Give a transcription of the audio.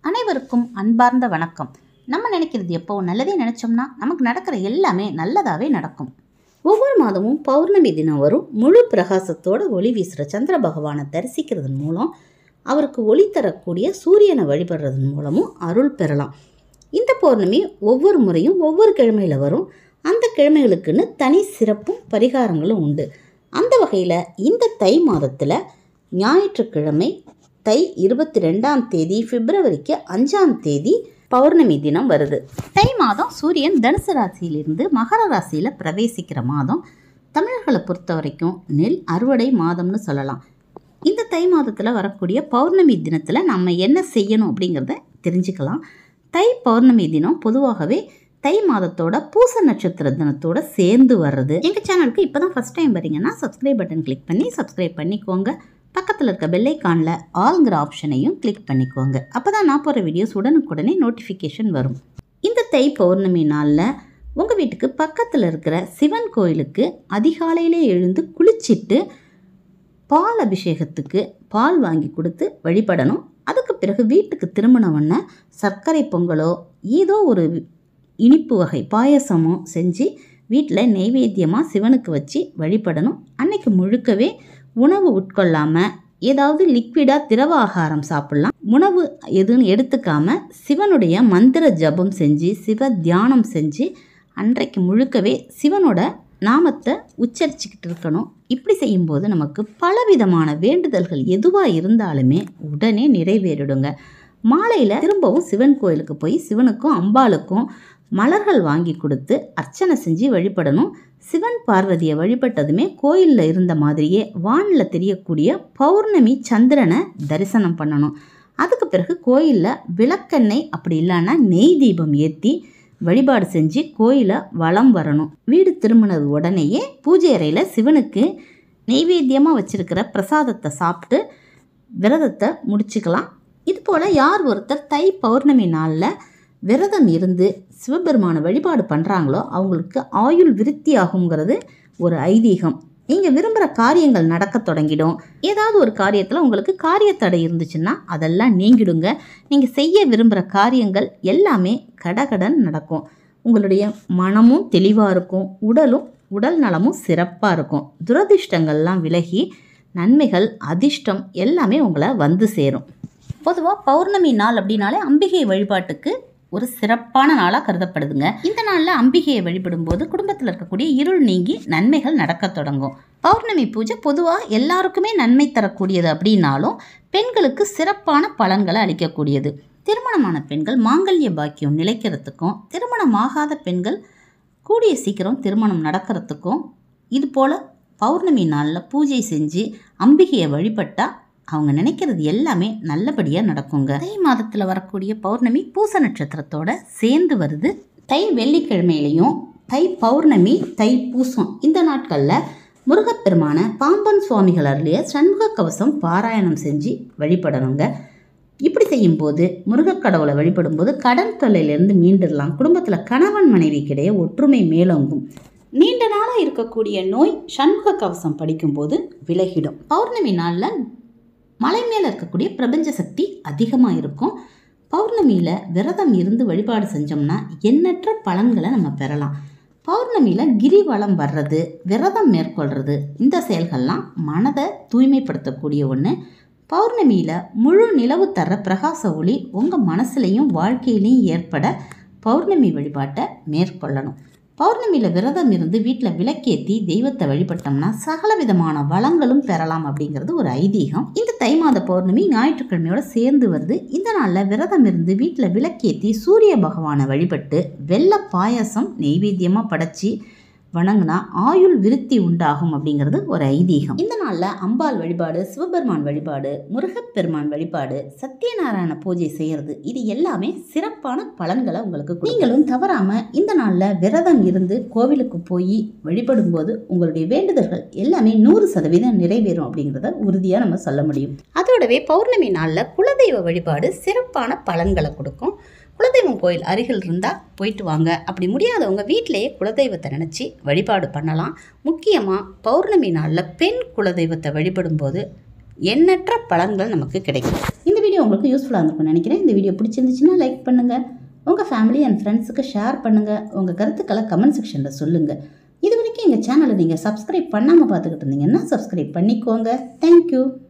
அனைவருக்கும் அன்பார்ந்த வணக்கம். நம்ம நினைக்கிறது எப்போ நல்லதே நினச்சோம்னா நமக்கு நடக்கிற எல்லாமே நல்லதாகவே நடக்கும். ஒவ்வொரு மாதமும் பௌர்ணமி தினம் வரும். முழு பிரகாசத்தோடு ஒளி வீசுகிற சந்திர பகவானை தரிசிக்கிறதன் மூலம் அவருக்கு ஒளி தரக்கூடிய சூரியனை வழிபடுறதன் மூலமும் அருள் பெறலாம். இந்த பௌர்ணமி ஒவ்வொரு முறையும் ஒவ்வொரு கிழமையில் வரும். அந்த கிழமைகளுக்குன்னு தனி சிறப்பும் பரிகாரங்களும் உண்டு. அந்த வகையில் இந்த தை மாதத்தில் ஞாயிற்றுக்கிழமை தை 22ஆம் தேதி பிப்ரவரிக்கு 5ஆம் தேதி பௌர்ணமி தினம் வருது. தை மாதம் சூரியன் தனுசு ராசியிலிருந்து மகர ராசியில் பிரவேசிக்கிற மாதம். தமிழர்களை பொறுத்த வரைக்கும் நெல் அறுவடை மாதம்னு சொல்லலாம். இந்த தை மாதத்தில் வரக்கூடிய பௌர்ணமி தினத்தில் நம்ம என்ன செய்யணும் அப்படிங்கிறத தெரிஞ்சுக்கலாம். தை பௌர்ணமி தினம் பொதுவாகவே தை மாதத்தோட பூச நட்சத்திர தினத்தோட சேர்ந்து வர்றது. எங்கள் சேனலுக்கு இப்போ தான் ஃபஸ்ட் டைம் வரீங்கன்னா சப்ஸ்கிரைப் பட்டன் கிளிக் பண்ணி சப்ஸ்கிரைப் பண்ணிக்கோங்க. பக்கத்தில் இருக்க பெல்லைக்கானில் ஆல்ங்கிற ஆப்ஷனையும் கிளிக் பண்ணிக்கோங்க. அப்போ தான் நான் போகிற வீடியோஸ் உடனுக்குடனே நோட்டிஃபிகேஷன் வரும். இந்த தை பௌர்ணமி நாளில் உங்கள் வீட்டுக்கு பக்கத்தில் இருக்கிற சிவன் கோயிலுக்கு அதிகாலையிலே எழுந்து குளிச்சுட்டு பால் அபிஷேகத்துக்கு பால் வாங்கி கொடுத்து வழிபடணும். அதுக்கு பிறகு வீட்டுக்கு திரும்பினவொன்னே சர்க்கரை பொங்கலோ ஏதோ ஒரு இனிப்பு வகை பாயசமோ செஞ்சு வீட்டில் நெய்வேத்தியமாக சிவனுக்கு வச்சு வழிபடணும். அன்னைக்கு முழுக்கவே உணவு உட்கொள்ளாமல் ஏதாவது லிக்விடாக திரவ ஆகாரம் சாப்பிட்லாம். உணவு எதுன்னு எடுத்துக்காமல் சிவனுடைய மந்திர ஜபம் செஞ்சு சிவ தியானம் செஞ்சு அன்றைக்கு முழுக்கவே சிவனோட நாமத்தை உச்சரிச்சுக்கிட்டு இருக்கணும். இப்படி செய்யும்போது நமக்கு பலவிதமான வேண்டுதல்கள் எதுவாக இருந்தாலுமே உடனே நிறைவேறிடுங்க. மாலையில் திரும்பவும் சிவன் கோயிலுக்கு போய் சிவனுக்கும் அம்பாளுக்கும் மலர்கள் வாங்கி கொடுத்து அர்ச்சனை செஞ்சு வழிபடணும். சிவன் பார்வதியை வழிபட்டதுமே கோயிலில் இருந்த மாதிரியே வானில் தெரியக்கூடிய பௌர்ணமி சந்திரனை தரிசனம் பண்ணணும். அதுக்கு பிறகு கோயிலில் விளக்கெண்ணெய் அப்படி இல்லைன்னா நெய் தீபம் ஏற்றி வழிபாடு செஞ்சு கோயிலை வலம் வரணும். வீடு திரும்பினது உடனேயே பூஜை அறையில் சிவனுக்கு நெய்வேத்தியமாக வச்சுருக்கிற பிரசாதத்தை சாப்பிட்டு விரதத்தை முடிச்சுக்கலாம். இதுபோல் யார் ஒருத்தர் தை பௌர்ணமி நாளில் விரதம் இருந்து சிவபெருமானை வழிபாடு பண்ணுறாங்களோ அவங்களுக்கு ஆயுள் விருத்தி ஆகுங்கிறது ஒரு ஐதீகம். நீங்கள் விரும்புகிற காரியங்கள் நடக்க தொடங்கிடும். ஏதாவது ஒரு காரியத்தில் உங்களுக்கு காரியத்தடை இருந்துச்சுன்னா அதெல்லாம் நீங்கிடுங்க. நீங்கள் செய்ய விரும்புகிற காரியங்கள் எல்லாமே கடகடன் நடக்கும். உங்களுடைய மனமும் தெளிவாக இருக்கும். உடல் நலமும் சிறப்பாக இருக்கும். துரதிர்ஷ்டங்கள்லாம் விலகி நன்மைகள் அதிர்ஷ்டம் எல்லாமே உங்களை வந்து சேரும். பொதுவாக பௌர்ணமி நாள் அப்படின்னாலே அம்பிகை வழிபாட்டுக்கு ஒரு சிறப்பான நாளாக கருதப்படுதுங்க. இந்த நாளில் அம்பிகையை வழிபடும்போது குடும்பத்தில் இருக்கக்கூடிய இருள் நீங்கி நன்மைகள் நடக்க தொடங்கும். பௌர்ணமி பூஜை பொதுவாக எல்லாருக்குமே நன்மை தரக்கூடியது அப்படின்னாலும் பெண்களுக்கு சிறப்பான பலன்களை அளிக்கக்கூடியது. திருமணமான பெண்கள் மாங்கல்ய பாக்கியம் நிலைக்கிறதுக்கும் திருமணமாகாத பெண்கள் கூடிய சீக்கிரம் திருமணம் நடக்கிறதுக்கும் இது போல் பௌர்ணமி நாளில் பூஜை செஞ்சு அம்பிகையை வழிபட்டால் அவங்க நினைக்கிறது எல்லாமே நல்லபடியாக நடக்குங்க. தை மாதத்தில் வரக்கூடிய பௌர்ணமி பூச நட்சத்திரத்தோட சேர்ந்து வருது. தை வெள்ளிக்கிழமையிலையும் தை பௌர்ணமி தை பூசம் இந்த நாட்களில் முருகப்பெருமான பாம்பன் சுவாமிகள் அருளிய சண்முக கவசம் பாராயணம் செஞ்சு வழிபடணுங்க. இப்படி செய்யும்போது முருகக்கடவுளை வழிபடும்போது கடன் தொல்லையிலிருந்து மீண்டுடலாம். குடும்பத்தில் கணவன் மனைவிக்கிடையே ஒற்றுமை மேலோங்கும். நீண்ட நாளாக இருக்கக்கூடிய நோய் சண்முக கவசம் படிக்கும்போது விலகிடும். பௌர்ணமி நாளில் மலை மேலே இருக்கக்கூடிய பிரபஞ்ச சக்தி அதிகமாக இருக்கும். பௌர்ணமியில் விரதம் இருந்து வழிபாடு செஞ்சோம்னா எண்ணற்ற பலன்களை நம்ம பெறலாம். பௌர்ணமியில் கிரிவலம் வர்றது விரதம் மேற்கொள்கிறது இந்த செயல்கள்லாம் மனதை தூய்மைப்படுத்தக்கூடிய ஒன்று. பௌர்ணமியில் முழு நிலவு தர்ற பிரகாச ஒளி உங்கள் மனசுலையும் வாழ்க்கையிலையும் ஏற்பட பௌர்ணமி வழிபாட்டை மேற்கொள்ளணும். பௌர்ணமியில் விரதம் இருந்து வீட்டில் விளக்கேற்றி தெய்வத்தை வழிபட்டோம்னா சகல விதமான வளங்களும் பெறலாம் அப்படிங்கிறது ஒரு ஐதீகம். இந்த தை மாத பௌர்ணமி ஞாயிற்றுக்கிழமையோட சேர்ந்து வருது. இந்த நாளில் விரதம் இருந்து வீட்டில் விளக்கேற்றி சூரிய பகவானை வழிபட்டு வெள்ளை பாயசம் நெய்வேத்தியமாக படைச்சி வணங்கினா ஆயுள் விருத்தி உண்டாகும் அப்படிங்கிறது ஒரு ஐதீகம். இந்த நாளில் அம்பாள் வழிபாடு சிவபெருமான் வழிபாடு முருகப்பெருமான் வழிபாடு சத்யநாராயண பூஜை செய்கிறது இது எல்லாமே சிறப்பான பலன்களை உங்களுக்கு. நீங்களும் தவறாமல் இந்த நாளில் விரதம் இருந்து கோவிலுக்கு போய் வழிபடும் போது உங்களுடைய வேண்டுதல்கள் எல்லாமே 100% நிறைவேறும் அப்படிங்கிறத உறுதியாக நம்ம சொல்ல முடியும். அதோடவே பௌர்ணமி நாளில் குலதெய்வ வழிபாடு சிறப்பான பலன்களை கொடுக்கும். குலதெய்வம் கோயில் அருகில் இருந்தால் போயிட்டு வாங்க. அப்படி முடியாதவங்க வீட்டிலேயே குலதெய்வத்தை நினச்சி வழிபாடு பண்ணலாம். முக்கியமாக பௌர்ணமி நாளில் பெண் குலதெய்வத்தை வழிபடும் போது எண்ணற்ற பலன்கள் நமக்கு கிடைக்கும். இந்த வீடியோ வீடியோ உங்களுக்கு யூஸ்ஃபுல்லாக இருந்திருக்கும்னு நினைக்கிறேன். இந்த வீடியோ பிடிச்சிருந்துச்சுன்னா லைக் பண்ணுங்கள், உங்கள் ஃபேமிலி அண்ட் ஃப்ரெண்ட்ஸுக்கு ஷேர் பண்ணுங்கள், உங்கள் கருத்துக்களை கமெண்ட் செக்ஷனில் சொல்லுங்கள். இது வரைக்கும் எங்கள் சேனலை நீங்கள் சப்ஸ்கிரைப் பண்ணாமல் பார்த்துக்கிட்டு இருந்தீங்கன்னா சப்ஸ்கிரைப் பண்ணிக்கோங்க. தேங்க்யூ.